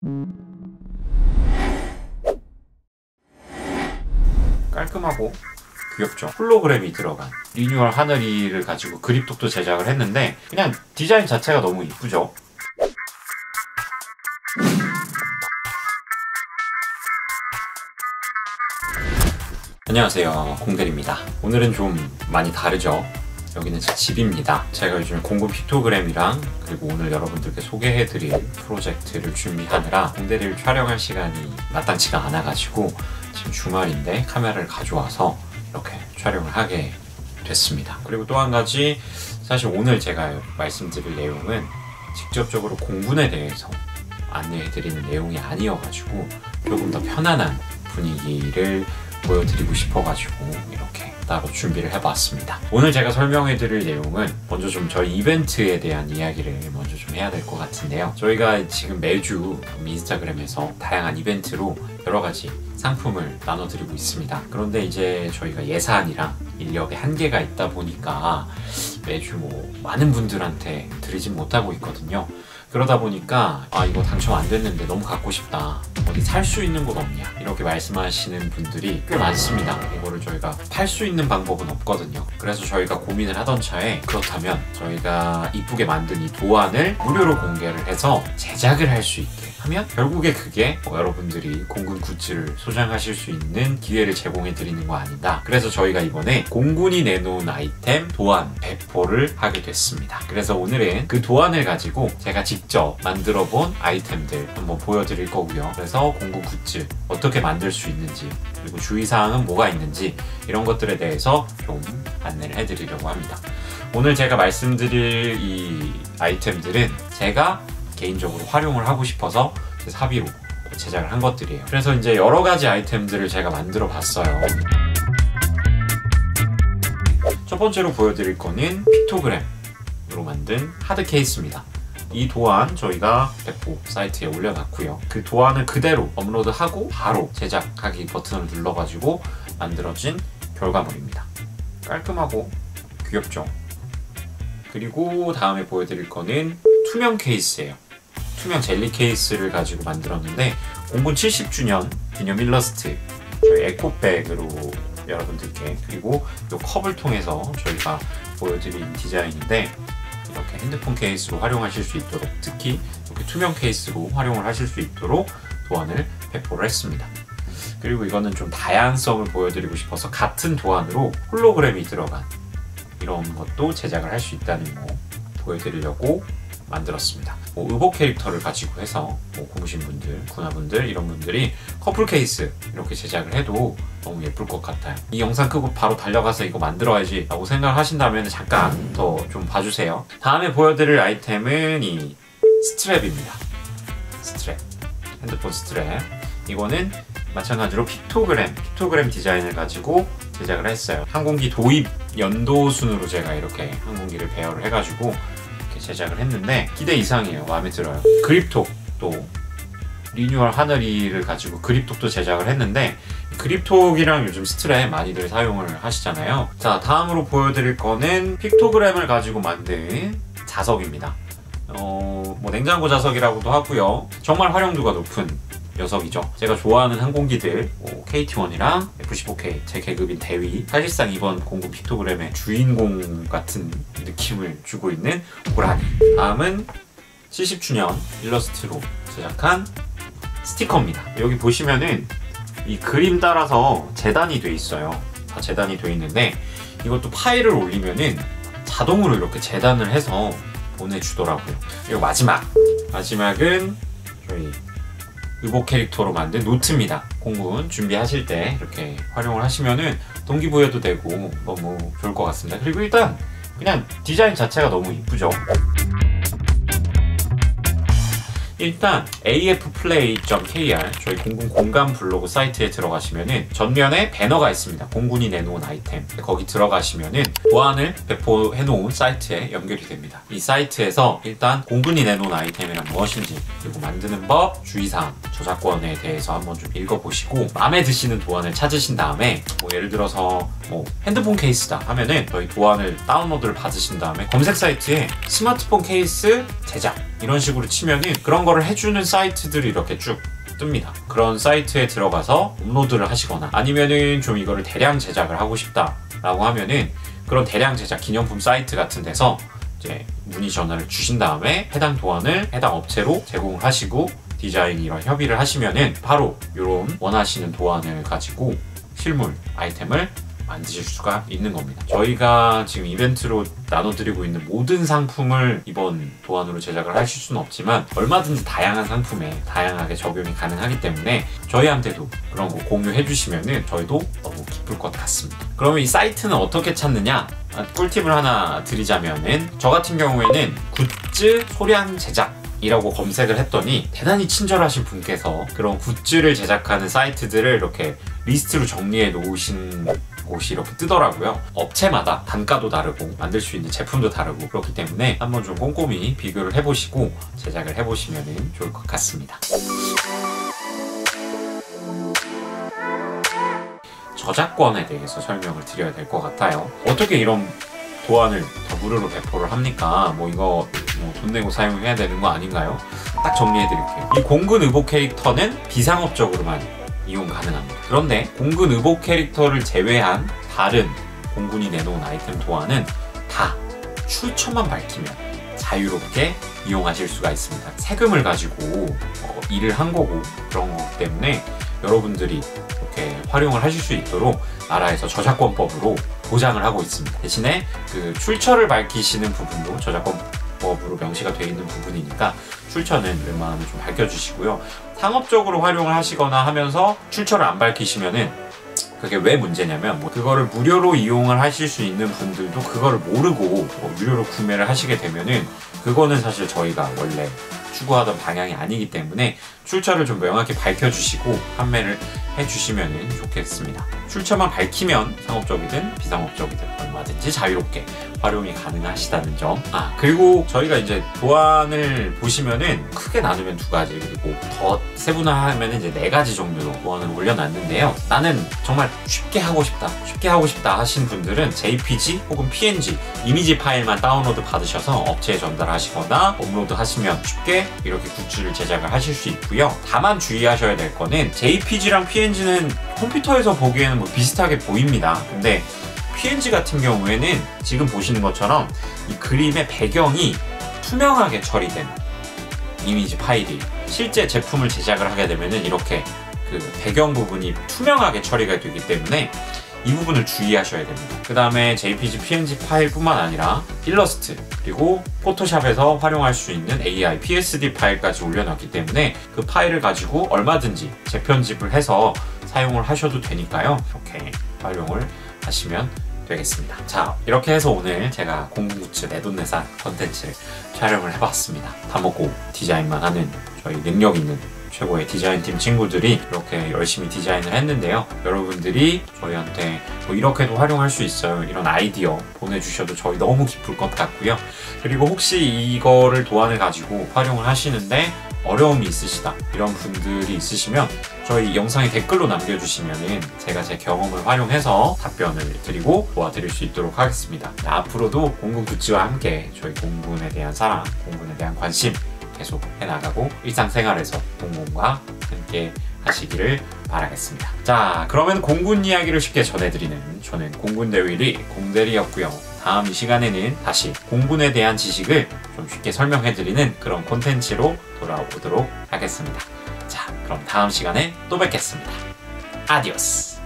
깔끔하고 귀엽죠? 홀로그램이 들어간 리뉴얼 하늘이를 가지고 그립톡도 제작을 했는데 그냥 디자인 자체가 너무 이쁘죠? 안녕하세요, 공대리입니다. 오늘은 좀 많이 다르죠? 여기는 제 집입니다. 제가 요즘에 공군 픽토그램이랑 그리고 오늘 여러분들께 소개해드릴 프로젝트를 준비하느라 공대리를 촬영할 시간이 마땅치가 않아가지고 지금 주말인데 카메라를 가져와서 이렇게 촬영을 하게 됐습니다. 그리고 또 한 가지, 사실 오늘 제가 말씀드릴 내용은 직접적으로 공군에 대해서 안내해드리는 내용이 아니어가지고 조금 더 편안한 분위기를 보여드리고 싶어가지고 이렇게 따로 준비를 해봤습니다. 오늘 제가 설명해드릴 내용은 먼저 좀 저희 이벤트에 대한 이야기를 먼저 좀 해야 될 것 같은데요. 저희가 지금 매주 인스타그램에서 다양한 이벤트로 여러 가지 상품을 나눠드리고 있습니다. 그런데 이제 저희가 예산이랑 인력의 한계가 있다 보니까 매주 많은 분들한테 드리진 못하고 있거든요. 그러다 보니까 이거 당첨 안 됐는데 너무 갖고 싶다, 어디 살 수 있는 곳 없냐, 이렇게 말씀하시는 분들이 꽤 많습니다. 이거를 저희가 팔 수 있는 방법은 없거든요. 그래서 저희가 고민을 하던 차에 그렇다면 저희가 이쁘게 만든 이 도안을 무료로 공개를 해서 제작을 할 수 있게 하면 결국에 그게 여러분들이 공군 굿즈를 소장하실 수 있는 기회를 제공해 드리는 거 아닌가. 그래서 저희가 이번에 공군이 내놓은 아이템 도안 배포를 하게 됐습니다. 그래서 오늘은 그 도안을 가지고 제가 직접 만들어 본 아이템들 한번 보여드릴 거고요. 그래서 공군 굿즈 어떻게 만들 수 있는지, 그리고 주의사항은 뭐가 있는지, 이런 것들에 대해서 좀 안내를 해드리려고 합니다. 오늘 제가 말씀드릴 이 아이템들은 제가 개인적으로 활용을 하고 싶어서 제 사비로 제작을 한 것들이에요. 그래서 이제 여러 가지 아이템들을 제가 만들어 봤어요. 첫 번째로 보여드릴 거는 픽토그램으로 만든 하드 케이스입니다. 이 도안 저희가 배포 사이트에 올려놨고요. 그 도안을 그대로 업로드하고 바로 제작하기 버튼을 눌러가지고 만들어진 결과물입니다. 깔끔하고 귀엽죠? 그리고 다음에 보여드릴 거는 투명 케이스예요. 투명 젤리 케이스를 가지고 만들었는데 공군 70주년 기념 일러스트 저희 에코백으로 여러분들께, 그리고 이 컵을 통해서 저희가 보여드린 디자인인데 이렇게 핸드폰 케이스로 활용하실 수 있도록, 특히 이렇게 투명 케이스로 활용을 하실 수 있도록 도안을 배포를 했습니다. 그리고 이거는 좀 다양성을 보여드리고 싶어서 같은 도안으로 홀로그램이 들어간 이런 것도 제작을 할 수 있다는 거 보여드리려고 만들었습니다. 의복 캐릭터를 가지고 해서 고무신 분들, 군화분들, 이런 분들이 커플 케이스 이렇게 제작을 해도 너무 예쁠 것 같아요. 이 영상 끄고 바로 달려가서 이거 만들어야지 라고 생각하신다면 잠깐 더 좀 봐주세요. 다음에 보여드릴 아이템은 이 스트랩입니다. 스트랩, 핸드폰 스트랩. 이거는 마찬가지로 픽토그램 디자인을 가지고 제작을 했어요. 항공기 도입 연도 순으로 제가 이렇게 항공기를 배열을 해가지고 제작을 했는데 기대 이상이에요. 마음에 들어요. 그립톡도 리뉴얼 하늘이를 가지고 그립톡도 제작을 했는데 그립톡이랑 요즘 스트랩 많이들 사용을 하시잖아요. 자, 다음으로 보여드릴 거는 픽토그램을 가지고 만든 자석입니다. 냉장고 자석이라고도 하고요. 정말 활용도가 높은 녀석이죠. 제가 좋아하는 항공기들 KT-1이랑 F-15K, 제 계급인 대위, 사실상 이번 공군 픽토그램의 주인공 같은 느낌을 주고 있는 고라니. 다음은 70주년 일러스트로 제작한 스티커입니다. 여기 보시면은 이 그림 따라서 재단이 돼 있어요. 다 재단이 돼 있는데 이것도 파일을 올리면은 자동으로 이렇게 재단을 해서 보내주더라고요. 그리고 마지막은 저희 의복 캐릭터로 만든 노트입니다. 공군 준비하실 때 이렇게 활용을 하시면은 동기부여도 되고 너무 좋을 것 같습니다. 그리고 일단 그냥 디자인 자체가 너무 이쁘죠? 일단 afplay.kr 저희 공군 공감 블로그 사이트에 들어가시면은 전면에 배너가 있습니다. 공군이 내놓은 아이템. 거기 들어가시면은 도안을 배포해 놓은 사이트에 연결이 됩니다. 이 사이트에서 일단 공군이 내놓은 아이템이란 무엇인지, 그리고 만드는 법, 주의사항, 저작권에 대해서 한번 좀 읽어보시고 마음에 드시는 도안을 찾으신 다음에 예를 들어서 핸드폰 케이스다 하면은 저희 도안을 다운로드를 받으신 다음에 검색 사이트에 스마트폰 케이스 제작 이런 식으로 치면은 그런 거를 해주는 사이트들이 이렇게 쭉 뜹니다. 그런 사이트에 들어가서 업로드를 하시거나 아니면은 좀 이거를 대량 제작을 하고 싶다라고 하면은 그런 대량 제작 기념품 사이트 같은 데서 이제 문의 전화를 주신 다음에 해당 도안을 해당 업체로 제공을 하시고 디자인 이런 협의를 하시면은 바로 이런 원하시는 도안을 가지고 실물 아이템을 만드실 수가 있는 겁니다. 저희가 지금 이벤트로 나눠드리고 있는 모든 상품을 이번 도안으로 제작을 하실 수는 없지만 얼마든지 다양한 상품에 다양하게 적용이 가능하기 때문에 저희한테도 그런 거 공유해 주시면은 저희도 너무 기쁠 것 같습니다. 그러면 이 사이트는 어떻게 찾느냐? 꿀팁을 하나 드리자면은 저 같은 경우에는 굿즈 소량 제작 이라고 검색을 했더니 대단히 친절하신 분께서 그런 굿즈를 제작하는 사이트들을 이렇게 리스트로 정리해 놓으신 곳이 이렇게 뜨더라고요. 업체마다 단가도 다르고 만들 수 있는 제품도 다르고 그렇기 때문에 한번 좀 꼼꼼히 비교를 해보시고 제작을 해보시면 좋을 것 같습니다. 저작권에 대해서 설명을 드려야 될 것 같아요. 어떻게 이런 도안을 다 무료로 배포를 합니까? 뭐 이거 돈 내고 사용해야 되는 거 아닌가요? 딱 정리해드릴게요. 이 공군 의복 캐릭터는 비상업적으로만 이용 가능합니다. 그런데 공군 의복 캐릭터를 제외한 다른 공군이 내놓은 아이템 도안은 다 출처만 밝히면 자유롭게 이용하실 수가 있습니다. 세금을 가지고 일을 한 거고 그런 거기 때문에 여러분들이 이렇게 활용을 하실 수 있도록 나라에서 저작권법으로 보장을 하고 있습니다. 대신에 그 출처를 밝히시는 부분도 저작권법으로 명시가 되어 있는 부분이니까 출처는 웬만하면 좀 밝혀주시고요. 상업적으로 활용을 하시거나 하면서 출처를 안 밝히시면은 그게 왜 문제냐면 그거를 무료로 이용을 하실 수 있는 분들도 그거를 모르고 무료로 구매를 하시게 되면은 그거는 사실 저희가 원래 추구하던 방향이 아니기 때문에 출처를 좀 명확히 밝혀주시고 판매를 해주시면 좋겠습니다. 출처만 밝히면 상업적이든 비상업적이든 얼마든지 자유롭게 활용이 가능하시다는 점. 그리고 저희가 이제 도안을 보시면은 크게 나누면 두 가지, 그리고 더 세분화하면 이제 4가지 정도로 도안을 올려놨는데요. 나는 정말 쉽게 하고 싶다 하신 분들은 JPG 혹은 PNG 이미지 파일만 다운로드 받으셔서 업체에 전달하시거나 업로드 하시면 쉽게 이렇게 굿즈를 제작을 하실 수 있고요. 다만 주의하셔야 될 거는 JPG랑 PNG는 컴퓨터에서 보기에는 뭐 비슷하게 보입니다. 근데 PNG 같은 경우에는 지금 보시는 것처럼 이 그림의 배경이 투명하게 처리된 이미지 파일이 실제 제품을 제작을 하게 되면은 이렇게 그 배경 부분이 투명하게 처리가 되기 때문에 이 부분을 주의하셔야 됩니다. 그 다음에 JPG, PNG 파일뿐만 아니라 일러스트 그리고 포토샵에서 활용할 수 있는 AI, PSD 파일까지 올려놨기 때문에 그 파일을 가지고 얼마든지 재편집을 해서 사용을 하셔도 되니까요. 이렇게 활용을 하시면 되겠습니다. 자, 이렇게 해서 오늘 제가 공군 굿즈 내돈내산 컨텐츠를 촬영을 해봤습니다. 다 먹고 디자인만 하는 저희 능력 있는 최고의 디자인팀 친구들이 이렇게 열심히 디자인을 했는데요. 여러분들이 저희한테 뭐 이렇게도 활용할 수 있어요, 이런 아이디어 보내주셔도 저희 너무 기쁠 것 같고요. 그리고 혹시 이거를 도안을 가지고 활용을 하시는데 어려움이 있으시다 이런 분들이 있으시면 저희 영상에 댓글로 남겨주시면은 제가 제 경험을 활용해서 답변을 드리고 도와드릴 수 있도록 하겠습니다. 앞으로도 공군 굿즈와 함께 저희 공군에 대한 사랑, 공군에 대한 관심 계속 해나가고 일상생활에서 공군과 함께 하시기를 바라겠습니다. 자, 그러면 공군 이야기를 쉽게 전해드리는 저는 공군대위리 공대리였고요. 다음 이 시간에는 다시 공군에 대한 지식을 좀 쉽게 설명해드리는 그런 콘텐츠로 돌아오도록 하겠습니다. 자, 그럼 다음 시간에 또 뵙겠습니다. 아디오스!